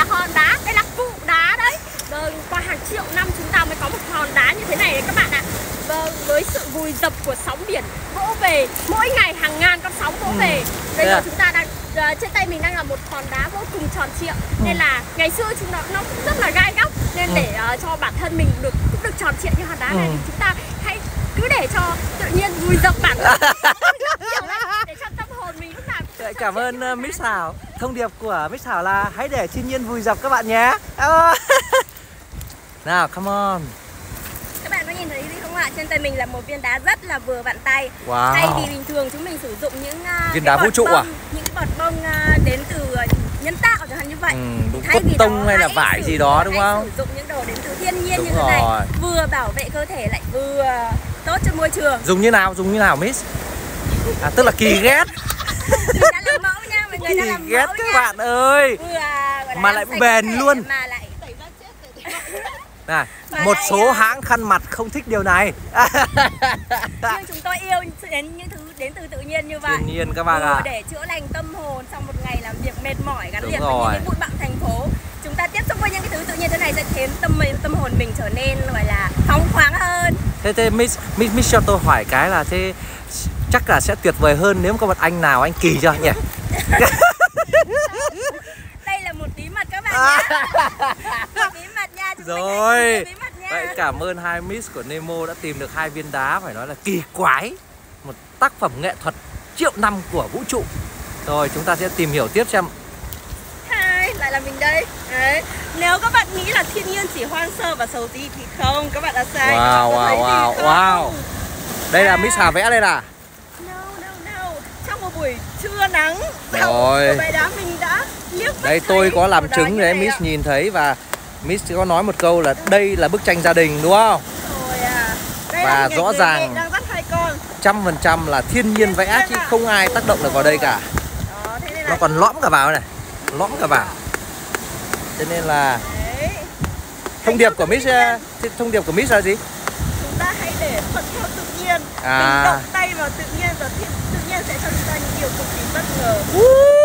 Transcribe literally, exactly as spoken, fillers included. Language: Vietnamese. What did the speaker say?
hòn đá, đây là cụ đá đấy. Vâng, qua hàng triệu năm chúng ta mới có một hòn đá như thế này đấy các bạn ạ. Vâng, với sự vùi dập của sóng biển vỗ về, mỗi ngày hàng ngàn con sóng vỗ ừ. về. Bây giờ à? chúng ta đang uh, trên tay mình đang là một hòn đá vô cùng tròn trịa. ừ. Nên là ngày xưa chúng nó nó cũng rất là gai góc. Nên ừ. để uh, cho bản thân mình được cũng được tròn trịa như hòn đá ừ. này thì chúng ta hãy cứ để cho tự nhiên vùi dập bản thân để cho tâm hồn mình lúc nào cũng cảm ơn uh, Miss Thảo. Thông điệp của Miss Thảo là hãy để thiên nhiên vùi dập các bạn nhé. Nào, come on. Các bạn có nhìn thấy gì không ạ? Trên tay mình là một viên đá rất là vừa vặn tay. Wow. Thay vì bình thường chúng mình sử dụng những uh, viên đá vũ trụ bông, à? những cái bọt bông uh, đến từ uh, nhân tạo chẳng hạn như vậy. Ừ, thay vì tông hay là vải gì đó đúng không? Sử dụng những đồ đến từ thiên nhiên đúng như thế rồi. này, vừa bảo vệ cơ thể lại vừa tốt cho môi trường. Dùng như nào? Dùng như nào Miss? À, tức là kỳ ghét. Mình đã làm mẫu nha, mọi người đã làm ghét mẫu các nha. bạn ơi. Vừa, mà lại bền luôn. Mà lại này, một lại, số uh... hãng khăn mặt không thích điều này. Nhưng chúng tôi yêu đến những thứ đến từ tự nhiên như vậy. Thiên nhiên các bạn ạ. À. Để chữa lành tâm hồn sau một ngày làm việc mệt mỏi gắn Đúng liền rồi. với những cái bụi bặm thành phố. Chúng ta tiếp xúc với những cái thứ tự nhiên thế này sẽ khiến tâm mình tâm hồn mình trở nên gọi là phóng khoáng hơn. Thế thế Miss Miss Miss cho tôi hỏi cái là thế chắc là sẽ tuyệt vời hơn nếu có một anh nào anh kỳ cho nhỉ? Đây là một bí mật các bạn nhé. Một bí mật nha. Chúng rồi. Bí mật nha. Vậy cảm ơn hai Miss của Nemo đã tìm được hai viên đá phải nói là kỳ quái, một tác phẩm nghệ thuật triệu năm của vũ trụ. Rồi chúng ta sẽ tìm hiểu tiếp xem. Hai, lại là mình đây. Đấy. Nếu các bạn nghĩ là thiên nhiên chỉ hoang sơ và xấu tí thì không, các bạn đã sai. Wow, wow, wow, wow. Đây là Miss Hà vẽ đây là. No, no, no. Trong một buổi trưa nắng, rồi vậy đó mình đã liếc. Đây tôi có làm chứng để Miss ạ. Nhìn thấy và Miss có nói một câu là đây là bức tranh gia đình đúng không? Rồi à. Đây và rõ ràng trăm phần trăm là thiên nhiên vẽ chứ không ai tác động được vào đây cả. Đó, thế nên là nó còn lõm cả vào này, lõm cả vào. Cho nên là đấy. Thông điệp của Miss thông điệp của Miss là gì? Chúng ta hãy để thuận theo tự nhiên. À. Mình động tay vào tự nhiên và tự nhiên sẽ cho chúng ta những điều cực kỳ bất ngờ.